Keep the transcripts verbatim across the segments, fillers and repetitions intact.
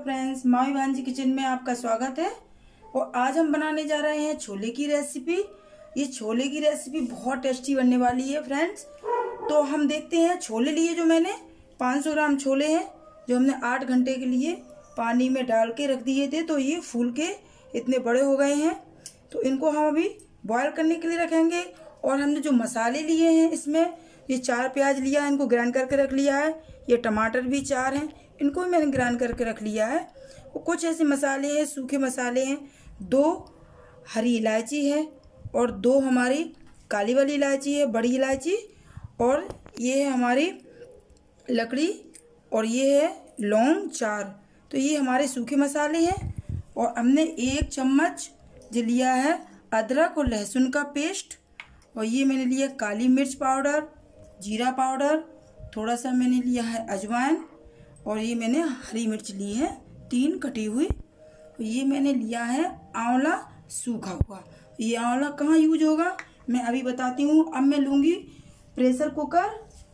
Friends, मामी भांजी kitchen में आपका स्वागत है। और आज हम बनाने जा रहे हैं छोले की रेसिपी। ये छोले की रेसिपी बहुत टेस्टी बनने वाली है फ्रेंड्स। तो हम देखते हैं। छोले लिए जो मैंने पाँच सौ ग्राम छोले हैं, जो हमने आठ घंटे के लिए पानी में डाल के रख दिए थे। तो ये फूल के इतने बड़े हो गए हैं। तो इनको हम अभी बॉयल करने के लिए रखेंगे। और हमने जो मसाले लिए हैं, इसमें ये चार प्याज लिया है, इनको ग्राइंड करके रख लिया है। ये टमाटर भी चार हैं, इनको भी मैंने ग्राइंड करके रख लिया है। वो कुछ ऐसे मसाले हैं, सूखे मसाले हैं। दो हरी इलायची है और दो हमारी काली वाली इलायची है, बड़ी इलायची। और ये है हमारी लकड़ी और ये है लौंग चार। तो ये हमारे सूखे मसाले हैं। और हमने एक चम्मच जो लिया है अदरक और लहसुन का पेस्ट। और ये मैंने लिया काली मिर्च पाउडर, जीरा पाउडर, थोड़ा सा मैंने लिया है अजवाइन। और ये मैंने हरी मिर्च ली है तीन कटी हुई। और ये मैंने लिया है आंवला सूखा हुआ। ये आंवला कहाँ यूज होगा मैं अभी बताती हूँ। अब मैं लूँगी प्रेशर कुकर।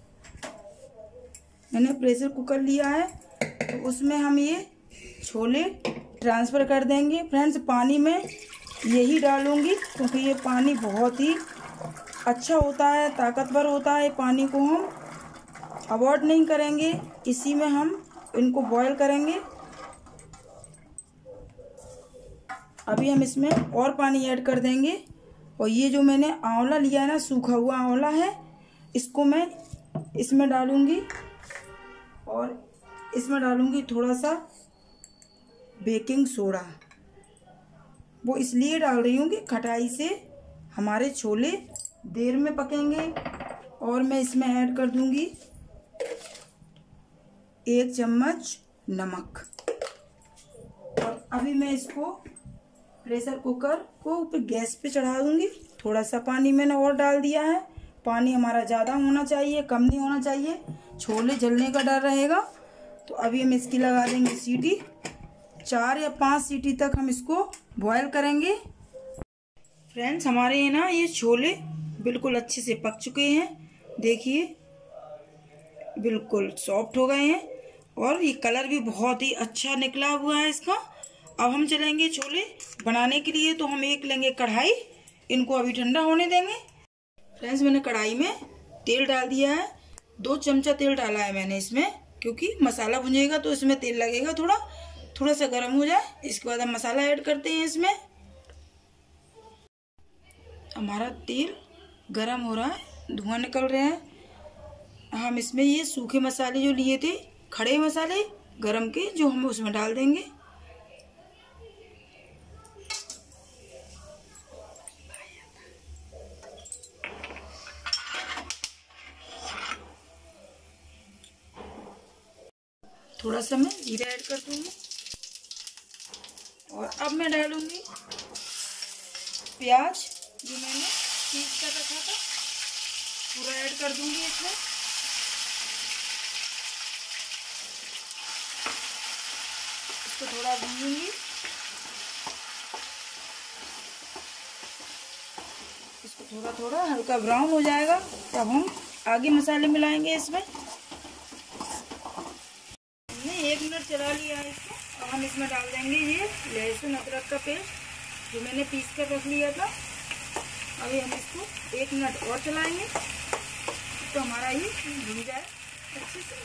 मैंने प्रेशर कुकर लिया है, तो उसमें हम ये छोले ट्रांसफ़र कर देंगे। फ्रेंड्स, पानी में यही डालूँगी क्योंकि ये पानी बहुत ही अच्छा होता है, ताकतवर होता है। पानी को हम अवॉइड नहीं करेंगे, इसी में हम इनको बॉईल करेंगे। अभी हम इसमें और पानी ऐड कर देंगे। और ये जो मैंने आंवला लिया है ना, सूखा हुआ आंवला है, इसको मैं इसमें डालूंगी। और इसमें डालूंगी थोड़ा सा बेकिंग सोडा। वो इसलिए डाल रही हूँ कि खटाई से हमारे छोले देर में पकेंगे। और मैं इसमें ऐड कर दूंगी एक चम्मच नमक। और अभी मैं इसको प्रेशर कुकर को ऊपर गैस पे चढ़ा दूंगी। थोड़ा सा पानी मैंने और डाल दिया है। पानी हमारा ज़्यादा होना चाहिए, कम नहीं होना चाहिए, छोले जलने का डर रहेगा। तो अभी हम इसकी लगा देंगे सीटी। चार या पाँच सीटी तक हम इसको बॉयल करेंगे। फ्रेंड्स, हमारे ये ना ये छोले बिल्कुल अच्छे से पक चुके हैं। देखिए बिल्कुल सॉफ्ट हो गए हैं और ये कलर भी बहुत ही अच्छा निकला हुआ है इसका। अब हम चलेंगे छोले बनाने के लिए। तो हम एक लेंगे कढ़ाई, इनको अभी ठंडा होने देंगे। फ्रेंड्स, मैंने कढ़ाई में तेल डाल दिया है। दो चमचा तेल डाला है मैंने इसमें, क्योंकि मसाला भुनेगा तो इसमें तेल लगेगा। थोड़ा थोड़ा सा गर्म हो जाए, इसके बाद हम मसाला ऐड करते हैं इसमें। हमारा तेल गरम हो रहा है, धुआं निकल रहे हैं। हम इसमें ये सूखे मसाले जो लिए थे, खड़े मसाले गरम के, जो हम उसमें डाल देंगे। थोड़ा सा मैं जीरा ऐड कर दूंगी। और अब मैं डालूंगी प्याज जो मैंने पीस कर रखा था, पूरा ऐड कर दूंगी इसमें। इसको थोड़ा भूनूंगी। इसको थोड़ा थोड़ा हल्का ब्राउन हो जाएगा, तब हम आगे मसाले मिलाएंगे इसमें। हमने एक मिनट चला लिया है इसको। अब हम इसमें डाल देंगे ये लहसुन अदरक का पेस्ट जो मैंने पीस कर रख लिया था। अभी हम इसको एक मिनट और चलाएंगे तो हमारा ये भुन जाए अच्छे से।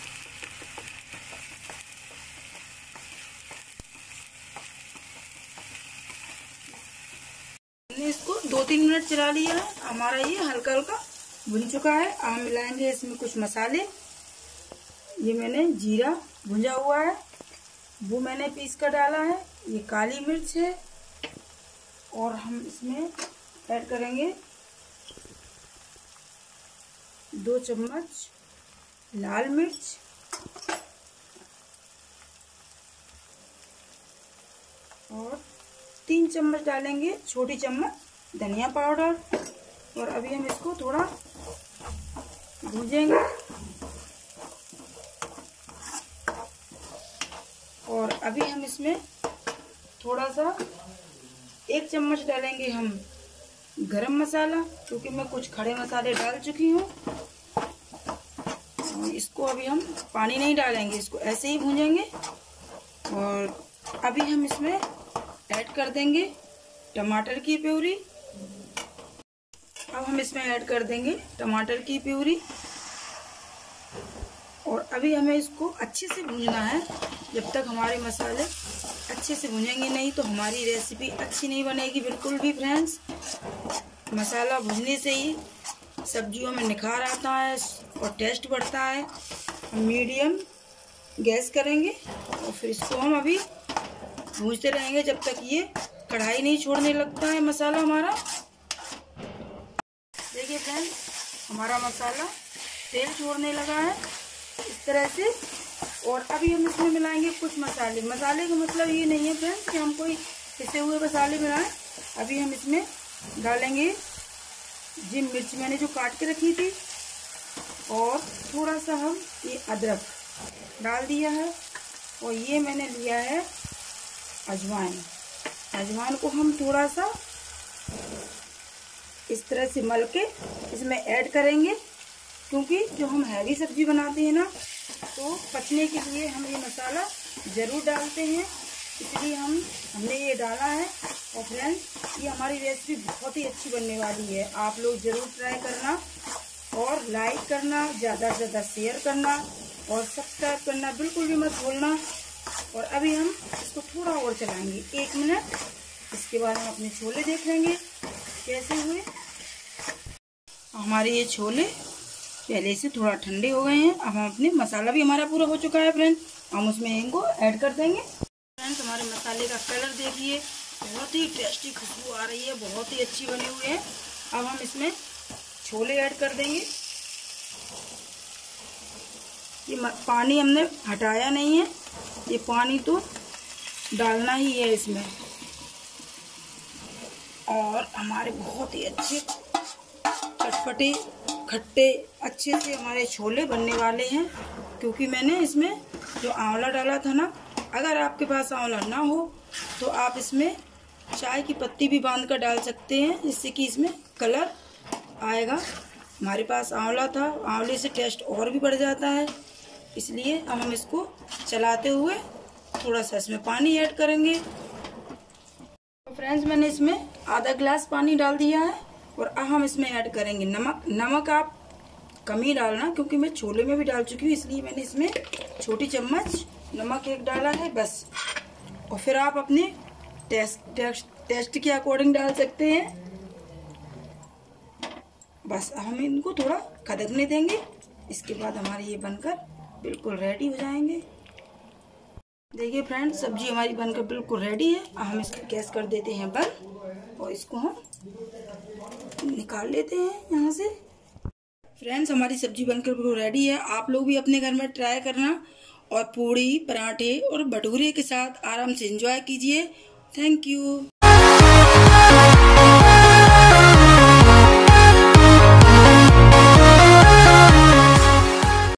हमने इसको दो तीन मिनट चला लिया है। हमारा ये हल्का हल्का भुन चुका है। अब हम मिलाएंगे इसमें कुछ मसाले। ये मैंने जीरा भुंजा हुआ है, वो मैंने पीस कर डाला है। ये काली मिर्च है। और हम इसमें ऐड करेंगे दो चम्मच लाल मिर्च। और तीन चम्मच डालेंगे छोटी चम्मच धनिया पाउडर। और अभी हम इसको थोड़ा भूजेंगे। और अभी हम इसमें थोड़ा सा एक चम्मच डालेंगे हम गरम मसाला, क्योंकि मैं कुछ खड़े मसाले डाल चुकी हूँ। इसको अभी हम पानी नहीं डालेंगे, इसको ऐसे ही भूनेंगे। और अभी हम इसमें ऐड कर देंगे टमाटर की प्यूरी। अब हम इसमें ऐड कर देंगे टमाटर की प्यूरी और अभी हमें इसको अच्छे से भूनना है जब तक हमारे मसाले अच्छे से भुनेंगे नहीं तो हमारी रेसिपी अच्छी नहीं बनेगी बिल्कुल भी फ्रेंड्स। मसाला भुनने से ही सब्जियों में निखार आता है और टेस्ट बढ़ता है। हम मीडियम गैस करेंगे और फिर इसको हम अभी भूनते रहेंगे जब तक ये कढ़ाई नहीं छोड़ने लगता है मसाला हमारा। देखिए फ्रेंड्स, हमारा मसाला तेल छोड़ने लगा है इस तरह से। और अभी हम इसमें मिलाएंगे कुछ मसाले। मसाले का मतलब ये नहीं है फ्रेंड्स कि हम कोई पिसे हुए मसाले मिलाएं। अभी हम इसमें डालेंगे जी मिर्च मैंने जो काट के रखी थी और थोड़ा सा हम ये अदरक डाल दिया है और ये मैंने लिया है अजवाइन। अजवाइन को हम थोड़ा सा इस तरह से मल के इसमें ऐड करेंगे क्योंकि जो हम हैवी सब्जी बनाते हैं ना तो पचने के लिए हम ये मसाला ज़रूर डालते हैं, इसलिए हम हमने ये डाला है। और फ्रेंड्स, ये हमारी रेसिपी बहुत ही अच्छी बनने वाली है। आप लोग ज़रूर ट्राई करना और लाइक करना, ज़्यादा से ज़्यादा शेयर करना और सब्सक्राइब करना बिल्कुल भी मत भूलना। और अभी हम इसको थोड़ा और चलाएंगे एक मिनट। इसके बाद हम अपने छोले देख लेंगे कैसे हुए। हमारे ये छोले पहले से थोड़ा ठंडे हो गए हैं। अब हम अपने मसाला भी हमारा पूरा हो चुका है फ्रेंड, हम उसमें इनको ऐड कर देंगे। फ्रेंड्स, हमारे मसाले का कलर देखिए, बहुत ही टेस्टी खुशबू आ रही है, बहुत ही अच्छी बने हुए हैं। अब हम इसमें छोले ऐड कर देंगे। ये पानी हमने हटाया नहीं है, ये पानी तो डालना ही है इसमें। और हमारे बहुत ही अच्छे चटपटे खट्टे अच्छे से हमारे छोले बनने वाले हैं क्योंकि मैंने इसमें जो आंवला डाला था ना, अगर आपके पास आंवला ना हो तो आप इसमें चाय की पत्ती भी बांध कर डाल सकते हैं, जिससे कि इसमें कलर आएगा। हमारे पास आंवला था, आंवले से टेस्ट और भी बढ़ जाता है, इसलिए अब हम इसको चलाते हुए थोड़ा सा इसमें पानी ऐड करेंगे। तो फ्रेंड्स, मैंने इसमें आधा गिलास पानी डाल दिया है और अब हम इसमें ऐड करेंगे नमक। नमक आप कम ही डालना क्योंकि मैं छोले में भी डाल चुकी हूँ, इसलिए मैंने इसमें छोटी चम्मच नमक एक डाला है बस। और फिर आप अपने टेस्ट टेस्ट टेस्ट के अकॉर्डिंग डाल सकते हैं। बस अब हम इनको थोड़ा खदकने देंगे, इसके बाद हमारे ये बनकर बिल्कुल रेडी हो जाएंगे। देखिए फ्रेंड्स, सब्जी हमारी बनकर बिल्कुल रेडी है। अब हम इसको गैस कर देते हैं बंद और इसको हम निकाल लेते हैं यहाँ से। फ्रेंड्स, हमारी सब्जी बनकर बिल्कुल रेडी है। आप लोग भी अपने घर में ट्राई करना और पूड़ी, पराठे और भटूरे के साथ आराम से एंजॉय कीजिए। Thank you.